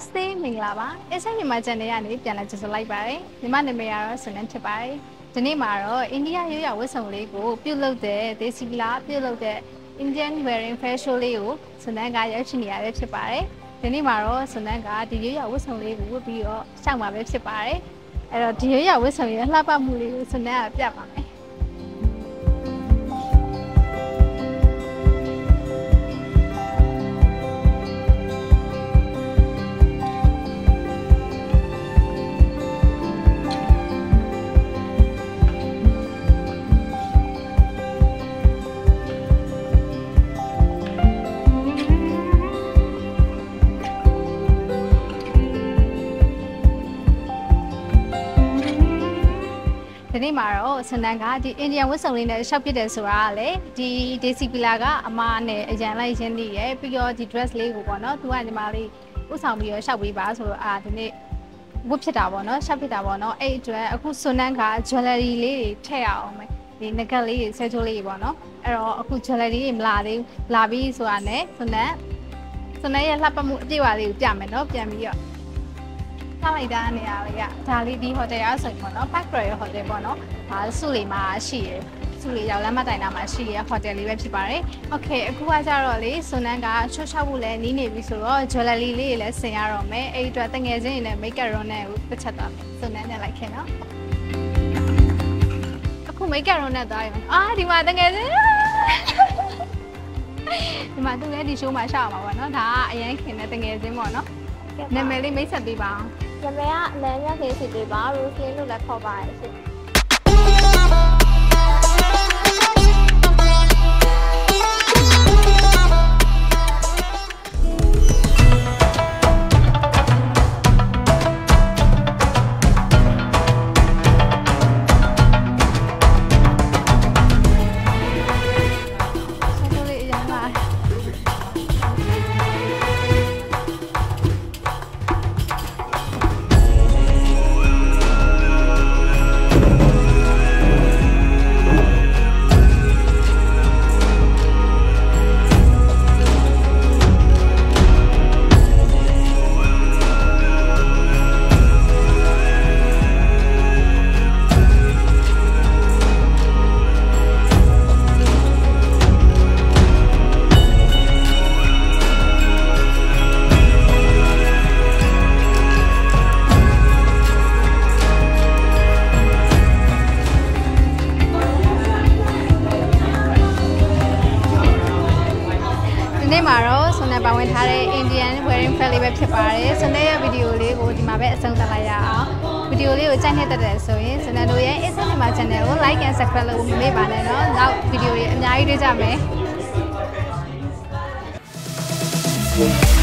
Namaste, Minglava. It's a Myanmar-Indian piano just like by the Myanmar Sonam Chapai. The name are India, you are with only go, below there, Dasi Villa, below there, Indian wearing facial leo, Sonanga Yachinia Chapai. The name are Sonanga, the year was only would be your Sama Chapai. And the year was only a lapa muli, Sonam Japan. ဒီနေ့မှာတော့စနန်ကဒီအိန္ဒိယဝတ်စုံလေးနဲ့ရှောက်ပြတဲ့ဆိုတာလေဒီ Dasi Villa ကအမားနဲ့အရန်လိုက်ရင်းနေရပြီးတော့ဒီ dress လေးကိုပေါ့နော်သူကညီမလေးဥဆောင်ပြီးတော့ရှောက်ပေးပါဆိုတော့ဒီနေ့ဝတ်ဖြစ်တာပေါ့နော်ရှောက်ဖြစ်တာပေါ့နော်အဲ့အတွက်အခုစနန်က jewelry လေးတွေထည့်ရအောင်မယ်ဒီနဂတ်လေးတွေဆဲချိုးလေးတွေပေါ့နော်အဲ့တော့အခု jewelry တွေမလာသေးဘူးလာပြီးဆိုတာနဲ့စနန်ရဲ့လှပမှုအပြည့်အဝလေးကိုပြမယ်နော်ပြန်ပြီးတော့လိုက်တာနေရာလေးကဒါလေးဒီဟိုတယ်ရဆိုရင်ပေါ့နော် Park Royal Hotel ပေါ့နော်ဒါစုလီမှာရှိရယ်စုလီရောက်လမ်းမတိုင်နာမှာရှိရယ်ဟိုတယ်လေးပဲဖြစ်ပါတယ်။ Okay အခုကကြတော့လေစွန်နန်းကချွတ်ချောက်ဖို့လည်းနီးနေပြီဆိုတော့ jewelry လေးတွေလည်းဆင်ရတော့မယ်။အဲ့ဒီအတွက်တငယ်ချင်းတွေနဲ့ make up ရောနဲ့တစ်ချက်သွားမယ်။စွန်နန်းနဲ့လိုက်ခင်နော်။အခု make up ရောနဲ့သွားရောဒီမှာတငယ်ချင်းဒီမှာသူလည်းဒီ show မှာရှောက်အောင်ပါပေါ့နော်။ဒါကအရင်ခင်တဲ့တငယ်ချင်းပေါ့နော်။နာမည်လေးမိတ်ဆက်ပေးပါအောင်။နာမည်ကအလန်းရခေစီပေးပါ Rose လို့လည်းခေါ်ပါတယ်ရှင် Indian wearing fairly ပဲဖြစ်ပါတယ်စနေရဲ့ဗီဒီယိုလေးကိုဒီမှာပဲအဆုံးသတ်လိုက်ရအောင်ဗီဒီယိုလေးကိုကြိုက်နေတဲ့ဆိုရင်စနေတို့ရဲ့ Instagram channel ကို like and subscribe လုပ်မမေ့ပါနဲ့နော်နောက်ဗီဒီယိုတွေအများကြီးတွေ့ကြမယ်